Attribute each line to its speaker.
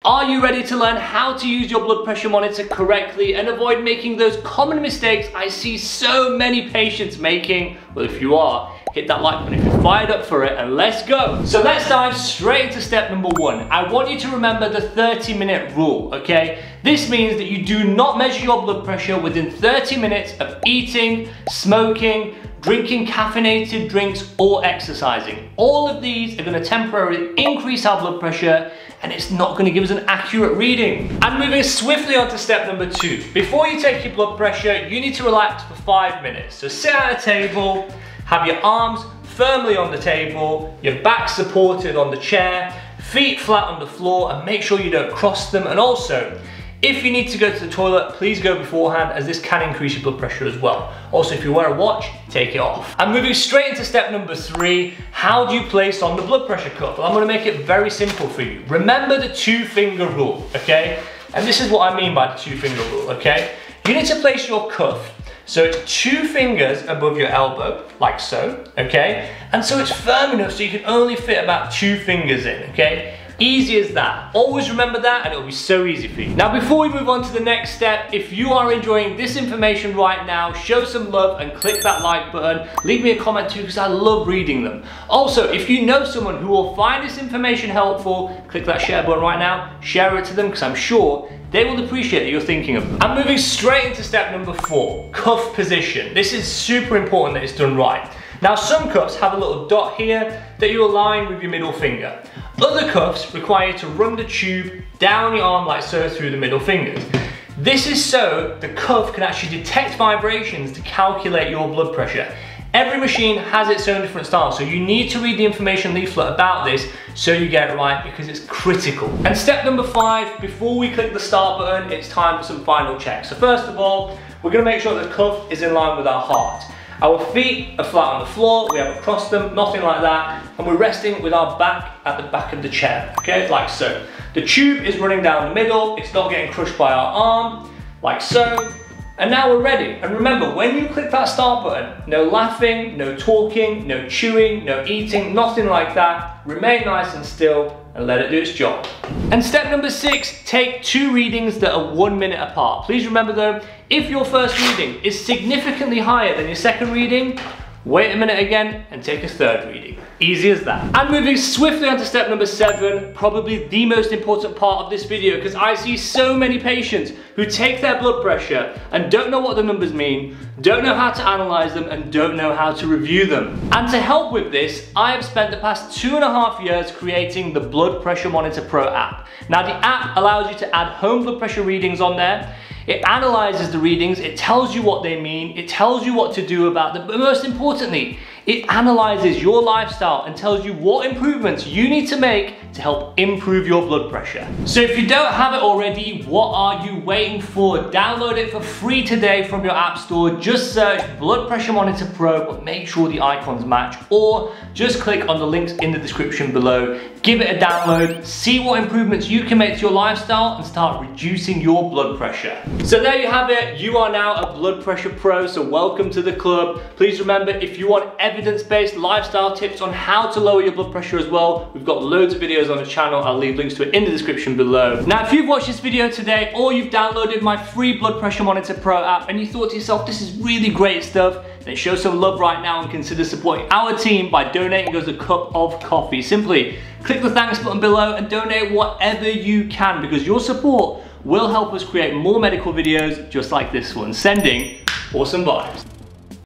Speaker 1: Are you ready to learn how to use your blood pressure monitor correctly and avoid making those common mistakes I see so many patients making? Well, if you are, hit that like button if you're fired up for it, and let's go. So let's dive straight into step number 1. I want you to remember the 30-minute rule, okay? This means that you do not measure your blood pressure within 30 minutes of eating, smoking, drinking caffeinated drinks, or exercising. All of these are going to temporarily increase our blood pressure, and it's not going to give us an accurate reading. And moving swiftly on to step number 2. Before you take your blood pressure, you need to relax for 5 minutes. So sit at a table, have your arms firmly on the table, your back supported on the chair, feet flat on the floor, and make sure you don't cross them. And also, if you need to go to the toilet, please go beforehand, as this can increase your blood pressure as well. Also, if you wear a watch, take it off. And moving straight into step number 3, how do you place on the blood pressure cuff? Well, I'm gonna make it very simple for you. Remember the 2-finger rule, okay? And this is what I mean by the 2-finger rule, okay? You need to place your cuff so it's 2 fingers above your elbow, like so, okay? And so it's firm enough so you can only fit about 2 fingers in, okay? Easy as that. Always remember that, and it'll be so easy for you. Now, before we move on to the next step, if you are enjoying this information right now, show some love and click that like button. Leave me a comment too, because I love reading them. Also, if you know someone who will find this information helpful, click that share button right now. Share it to them, because I'm sure they will appreciate that you're thinking of them. I'm moving straight into step number 4, cuff position. This is super important that it's done right. Now, some cuffs have a little dot here that you align with your middle finger. Other cuffs require you to run the tube down your arm like so through the middle fingers. This is so the cuff can actually detect vibrations to calculate your blood pressure. Every machine has its own different style, so you need to read the information leaflet about this so you get it right, because it's critical. And step number 5, before we click the start button, it's time for some final checks. So first of all, we're going to make sure the cuff is in line with our heart. Our feet are flat on the floor, we haven't crossed them, nothing like that, and we're resting with our back at the back of the chair, okay, like so. The tube is running down the middle, it's not getting crushed by our arm, like so. And now we're ready. And remember, when you click that start button, no laughing, no talking, no chewing, no eating, nothing like that. Remain nice and still and let it do its job. And step number 6, take 2 readings that are 1 minute apart. Please remember though, if your first reading is significantly higher than your second reading, wait a minute again and take a 3rd reading. Easy as that. And moving swiftly on to step number 7, probably the most important part of this video, because I see so many patients who take their blood pressure and don't know what the numbers mean, don't know how to analyze them, and don't know how to review them. And to help with this, I have spent the past 2.5 years creating the Blood Pressure Monitor Pro app. Now, the app allows you to add home blood pressure readings on there. It analyzes the readings, it tells you what they mean, it tells you what to do about them, but most importantly, it analyzes your lifestyle and tells you what improvements you need to make to help improve your blood pressure. So if you don't have it already, what are you waiting for? Download it for free today from your app store. Just search Blood Pressure Monitor Pro, but make sure the icons match, or just click on the links in the description below. Give it a download, see what improvements you can make to your lifestyle, and start reducing your blood pressure. So there you have it. You are now a blood pressure pro, so welcome to the club. Please remember, if you want evidence-based lifestyle tips on how to lower your blood pressure as well, we've got loads of videos on the channel. I'll leave links to it in the description below. Now, if you've watched this video today, or you've downloaded my free Blood Pressure Monitor Pro app, and you thought to yourself, this is really great stuff, then show some love right now and consider supporting our team by donating us a cup of coffee. Simply click the thanks button below and donate whatever you can, because your support will help us create more medical videos just like this one. Sending awesome vibes.